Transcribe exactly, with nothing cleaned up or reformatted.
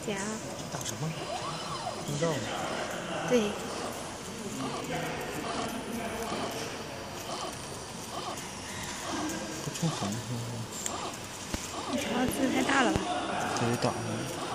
加。 打什么？听不到。 对。 不冲红是吗？ 你调的字太大了吧？ 这得打吗？